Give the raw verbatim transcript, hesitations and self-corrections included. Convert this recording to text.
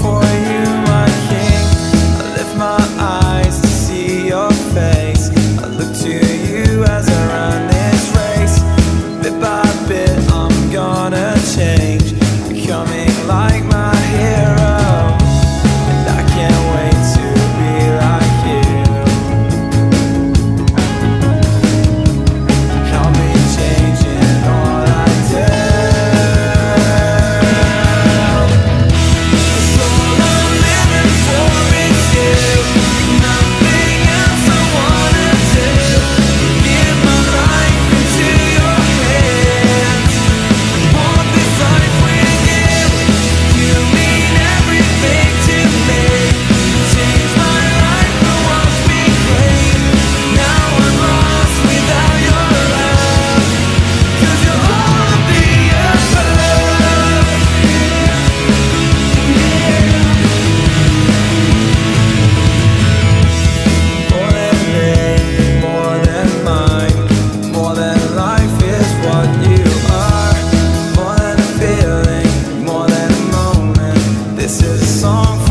before you, my king. I lift my eyes to see your face. I look to you as I run this race. Bit by bit I'm gonna change, becoming like my hero. And I can't wait to be like you. I'll be changing all I do. It's all I'm living for is you. Nothing else I wanna do. Give my life into your hands. Want this life with you. You mean everything to me. Change my life and wash me clean. Now I'm lost without your love. 'Cause you're all of the above. More than me, more than mine, more than life is what you are. More than a feeling, more than a moment. This is a song